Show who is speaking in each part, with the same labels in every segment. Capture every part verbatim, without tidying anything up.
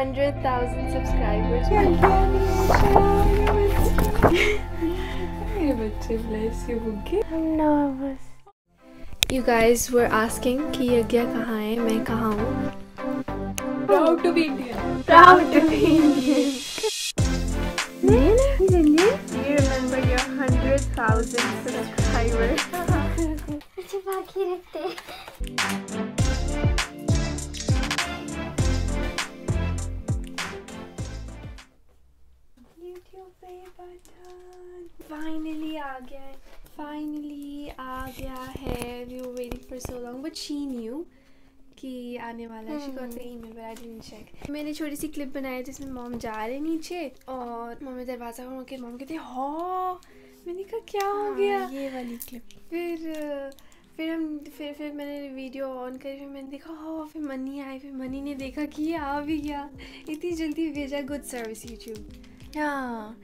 Speaker 1: hundred thousand subscribers.
Speaker 2: Bless you, okay?
Speaker 1: I'm nervous. You guys were asking कि यज्ञा कहाँ है, मैं कहाँ हूँ?
Speaker 2: Proud to be Indian.
Speaker 1: Proud to be Indian. Indian? He's Indian? Do you remember your hundred thousand subscribers?
Speaker 3: अच्छा बाकी रखते हैं.
Speaker 1: Finally आ गया है. Finally आ गया है. We were waiting for so long, but she knew कि आने वाला है. She got the email, but I didn't check. मैंने छोटी सी क्लिप बनाई जिसमें मॉम जा रहे नीचे और मम्मी दरवाजा खोल के मॉम कहते हाँ. मैंने कहा क्या हो गया?
Speaker 2: ये वाली क्लिप.
Speaker 1: फिर फिर हम फिर फिर मैंने वीडियो ऑन करी. फिर मैंने देखा हाँ. फिर मनी आई. फिर मनी ने देखा कि ये आ भी गया. इतनी जल्दी भेजा. Good service YouTube.
Speaker 2: हाँ.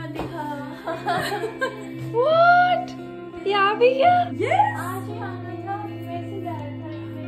Speaker 1: What? ये आ भी गया?
Speaker 2: Yes.
Speaker 3: आज ही आना था वैसे जाया था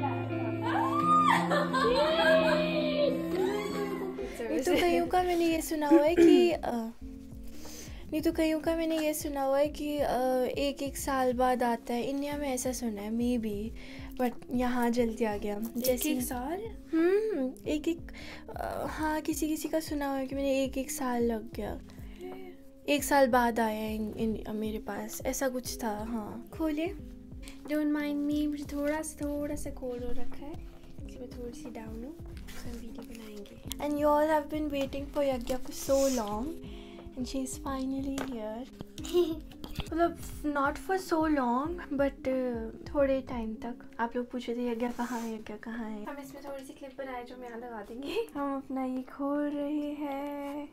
Speaker 2: नहीं तो कईयों का मैंने ये सुना हुआ है कि नहीं तो कईयों का मैंने ये सुना हुआ है कि एक एक साल बाद आता है. इंडिया में ऐसा सुना है मे बी, बट यहाँ जल्दी आ गया. जैसे
Speaker 1: एक साल?
Speaker 2: हम्म एक एक हाँ किसी किसी का सुना हुआ है कि मैंने एक एक साल लग गया. एक साल बाद आया इन, इन मेरे पास. ऐसा कुछ था. हाँ खोले.
Speaker 1: Don't mind me. मुझे थोड़ा सा थोड़ा सा कोल्ड हो रखा है इसमें. थोड़ी सी डाउन हूँ. हम वीडियो बनाएंगे.
Speaker 2: And you all have been waiting for Yagya for so long and she is finally here. मतलब not for so long but थोड़े टाइम तक. आप लोग पूछे थे यज्ञा कहाँ है, यज्ञा कहाँ है.
Speaker 1: हम इसमें थोड़ी सी क्लिप बनाए जो हम यहाँ लगा देंगे.
Speaker 2: हम अपना ये खोल रहे हैं.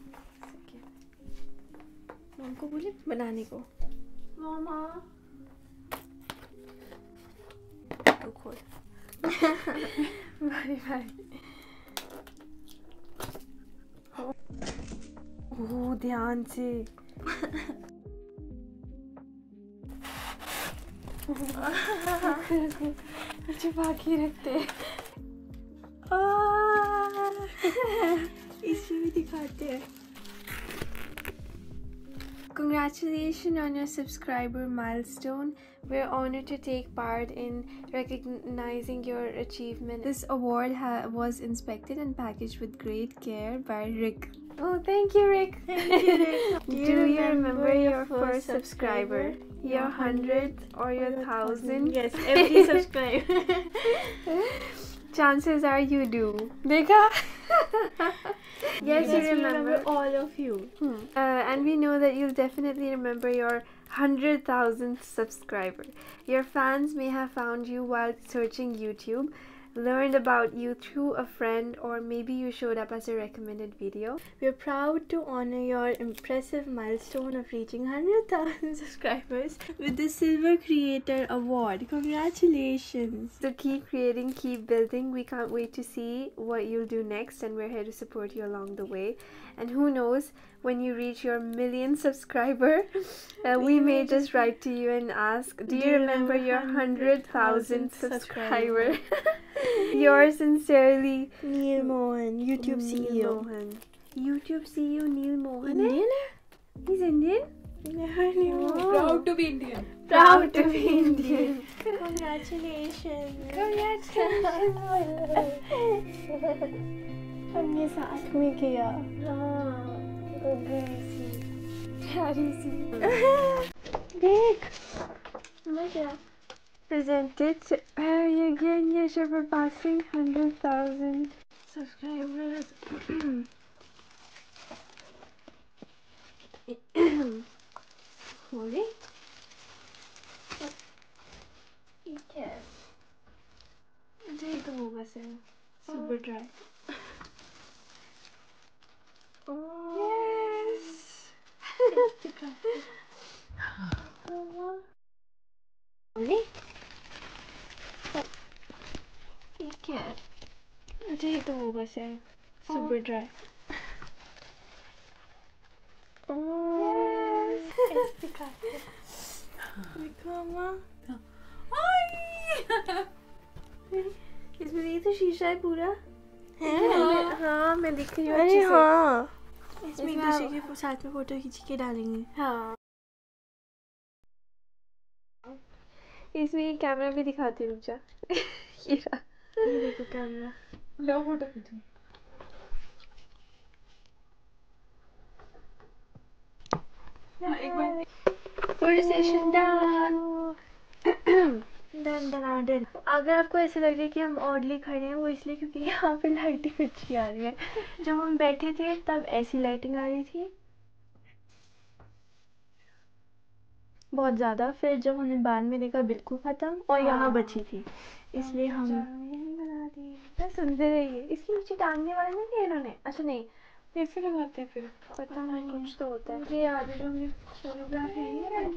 Speaker 1: मॉम को बोले बनाने को.
Speaker 2: मामा
Speaker 1: तो खोल. बारी बारी. ओह ध्यान से. छुपा के रखते.
Speaker 2: इसमें भी दिखाते हैं.
Speaker 1: Congratulations on your subscriber milestone. We're honored to take part in recognizing your achievement. This award ha- was inspected and packaged with great care by Rick. Oh, thank you, Rick.
Speaker 2: Thank you, Rick.
Speaker 1: Do you remember your first subscriber? Your hundredth or your thousand?
Speaker 2: Yes, every subscriber.
Speaker 1: Chances are you do. Dekha? Yes,
Speaker 2: Yes,
Speaker 1: you
Speaker 2: we
Speaker 1: remember.
Speaker 2: remember all of you.
Speaker 1: Hmm. Uh, and we know that you'll definitely remember your hundred thousandth subscriber. Your fans may have found you while searching YouTube, learned about you through a friend, or maybe you showed up as a recommended video.
Speaker 2: We're proud to honor your impressive milestone of reaching one hundred thousand subscribers with the Silver Creator Award. Congratulations!
Speaker 1: So keep creating, keep building. We can't wait to see what you'll do next, and we're here to support you along the way. And who knows, when you reach your million subscriber, uh, we may just write to you and ask, do you remember your hundred thousandth subscriber? Yours sincerely,
Speaker 2: Neil Mohan, YouTube C E O.
Speaker 1: Neil Mohan. YouTube C E O Neil Mohan.
Speaker 2: Indian?
Speaker 1: He's Indian?
Speaker 2: Never knew.
Speaker 3: Proud to be Indian.
Speaker 1: Proud to be Indian.
Speaker 2: Congratulations.
Speaker 1: Congratulations.
Speaker 2: हमने साथ में किया.
Speaker 1: प्यारी सी.
Speaker 2: देख.
Speaker 1: मैं क्या? Presented to uh, again, yes, for passing hundred thousand subscribers. Holy?
Speaker 2: ठीक है.
Speaker 1: ये तो होगा sir. Super dry.
Speaker 2: Oh.
Speaker 1: Yes.
Speaker 2: Holy? ठीक है.
Speaker 1: ये तो होगा सर. Super dry.
Speaker 2: Yes. देखो अम्मा.
Speaker 1: इसमें ये तो शीशा है पूरा. मैं- हाँ मैं दिख रही हूँ
Speaker 2: अरे
Speaker 1: अच्छे से।
Speaker 2: हाँ, इसमें एक
Speaker 1: इसमें
Speaker 2: दूसरे के साथ में फोटो खींच के डालेंगे।
Speaker 1: हाँ इसमें ये कैमरा भी दिखाती हूँ। रुक जा। ये रहा।
Speaker 2: ये देखो कैमरा।
Speaker 3: लो फोटो खींचो। एक बार
Speaker 1: Conversation done.
Speaker 2: Done done done. अगर आपको ऐसा लग रहा है कि हम ऑडली खड़े हैं, वो इसलिए क्योंकि यहाँ पे लाइटिंग अच्छी आ रही है। जब हम बैठे थे तब ऐसी लाइटिंग आ रही थी बहुत ज्यादा, फिर जब हमने बाद में देखा बिल्कुल खत्म और यहाँ बची थी, इसलिए हम
Speaker 1: बना दी। मैं सुनते रहिए। इसके नीचे टांगने वाला नहीं है इन्होंने। अच्छा नहीं,
Speaker 3: कैसे लगाते हैं फिर?
Speaker 1: पता नहीं कुछ तो होता है।
Speaker 3: मुझे याद है जो हमने फोटोग्राफ है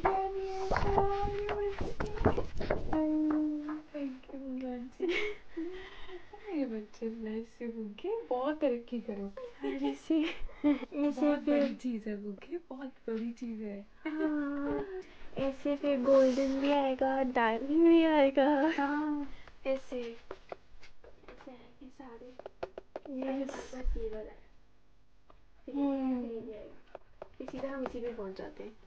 Speaker 3: थैंक यू। ये बच्चे ब्लेस यू बुके, बहुत तरक्की करो।
Speaker 2: ऐसे ऐसे
Speaker 3: बहुत
Speaker 2: फिर
Speaker 3: बड़ी चीज है बुके, बहुत बड़ी चीज है।
Speaker 2: हाँ, ऐसे फिर गोल्डन भी आएगा, डायमंड भी आएगा।
Speaker 1: हाँ ऐसे ऐसे आएंगे सारे।
Speaker 2: Yes.
Speaker 1: बस ये वाला है। फिर ये
Speaker 2: हम्म।
Speaker 1: फिर ये आएगा। फिर सीधा हम इसी पे पहुंच जाते हैं।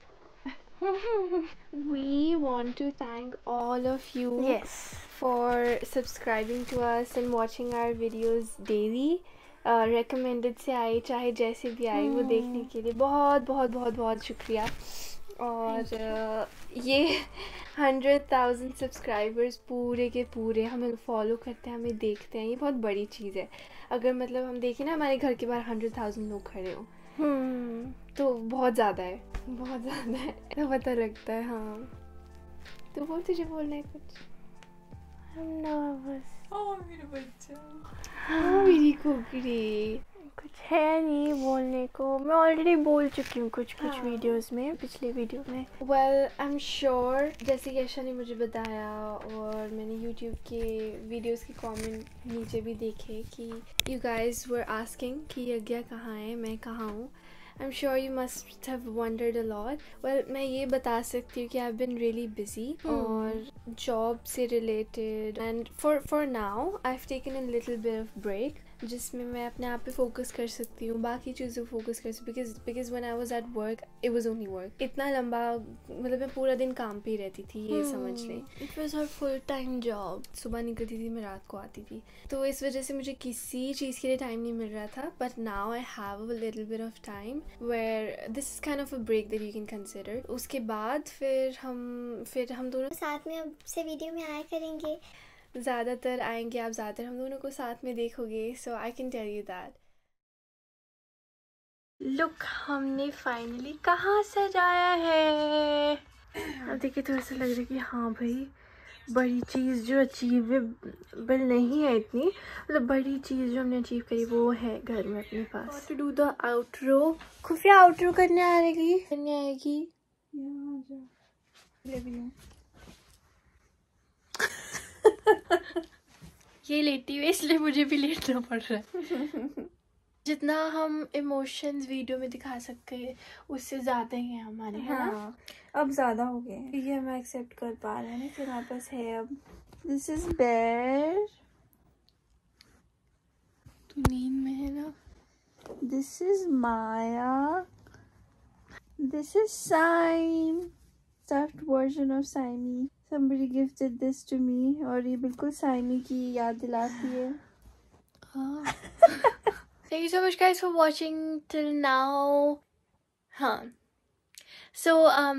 Speaker 1: We want to thank all of you
Speaker 2: Yes.
Speaker 1: for subscribing to us and watching our videos daily. uh, recommended से आए चाहे जैसे भी आए वो देखने के लिए बहुत बहुत बहुत बहुत शुक्रिया। और uh, ये हंड्रेड थाउजेंड सब्सक्राइबर्स पूरे के पूरे हमें फॉलो करते हैं, हमें देखते हैं, ये बहुत बड़ी चीज़ है। अगर मतलब हम देखें ना हमारे घर के बाहर हंड्रेड थाउजेंड लोग खड़े हों
Speaker 2: हम्म
Speaker 1: तो बहुत ज़्यादा है, बहुत ज़्यादा है, तो पता लगता है। हाँ तो बोल, तुझे बोलना है कुछ?
Speaker 2: I'm nervous.
Speaker 3: ओह मेरा बच्चा।
Speaker 1: हाँ मेरी कुकरी।
Speaker 2: कुछ है नहीं बोलने को, मैं ऑलरेडी बोल चुकी हूँ कुछ कुछ
Speaker 1: हाँ।
Speaker 2: वीडियोस में, पिछले वीडियो में।
Speaker 1: वेल आई एम श्योर, जैसे कि यशा ने मुझे बताया और मैंने यूट्यूब के वीडियोस के कमेंट नीचे भी देखे कि यू गाइज वर आस्किंग कि यज्ञा कहाँ है, मैं कहाँ हूँ। I am sure you must have wondered a lot. Well मैं ये बता सकती हूँ कि I have been really busy और जॉब से related, and for for now I have taken a little bit of break जिसमें मैं अपने आप पे फोकस कर सकती हूँ, बाकी चीज़ों पे फोकस कर सकती हूँ। Because because when I was at work it was only work. इतना लंबा मतलब मैं पूरा दिन काम पे ही रहती थी, ये समझ लें।
Speaker 2: It was her full time job.
Speaker 1: सुबह निकलती थी, मैं रात को आती थी, तो इस वजह से मुझे किसी चीज़ के लिए टाइम नहीं मिल रहा था। But now I have a little bit of time where this is kind of a break that you can consider. उसके बाद फिर हम फिर हम दोनों
Speaker 4: साथ में अब से वीडियो में आया करेंगे।
Speaker 1: ज़्यादातर आएंगे, आप ज़्यादातर हम दोनों को साथ में देखोगे। So I can tell you that.
Speaker 2: Look हमने फाइनली कहाँ सजाया है। अब देखिए थोड़ा सा लग रहा है कि हाँ भाई बड़ी चीज़ जो अचीवेबल नहीं है इतनी, मतलब बड़ी चीज़ जो हमने अचीव करी वो है घर में अपने पास। टू डू द आउटरो, खुफिया आउटरो करने आएगी करने आएगी ये लेटी हुई इसलिए मुझे भी लेटना पड़ रहा है। जितना हम इमोशंस वीडियो में दिखा सकते हैं उससे ज्यादा ही है हमारे, है ना?
Speaker 5: हाँ, अब ज्यादा हो गए।
Speaker 2: ये हम एक्सेप्ट कर पा रहे हैं ना कि हमारे पास है अब। दिस इज बेर, तू नींद में है ना?
Speaker 5: This is Maya, this is Saim, stuffed version of Saimi. somebody gifted this to me और ये बिल्कुल साइमी की याद दिलाती है।
Speaker 2: हाँ। Thank you so much guys for watching till now. हाँ, so um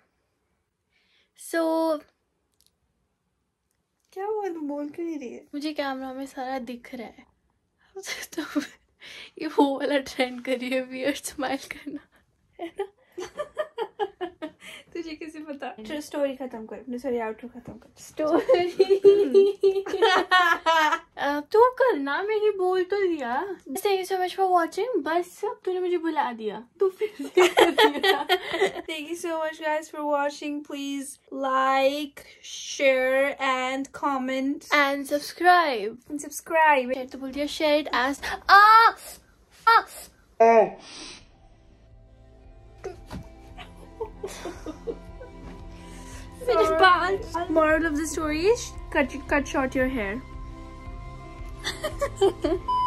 Speaker 2: so
Speaker 5: क्या हुआ, तू बोल क्यों नहीं रही है?
Speaker 2: मुझे कैमरा में सारा दिख रहा है। तो ये वो वाला ट्रेंड करी है, वियर्ड स्माइल करना, है ना?
Speaker 5: तुझे कैसे पता? चलो स्टोरी खत्म कर अपनी, सॉरी आउटरो खत्म कर।
Speaker 2: स्टोरी तू करना, मैंने बोल तो दिया। Thank you so much for watching. बस तूने मुझे बुला दिया, तू फिर से कर दिया।
Speaker 5: Thank you so much guys for watching. Please like, share and comment
Speaker 2: and subscribe.
Speaker 5: and subscribe.
Speaker 2: Share तो बोल दिया, share it as ah ah
Speaker 5: Sorry. Bad. Moral of the story is cut cut short your hair.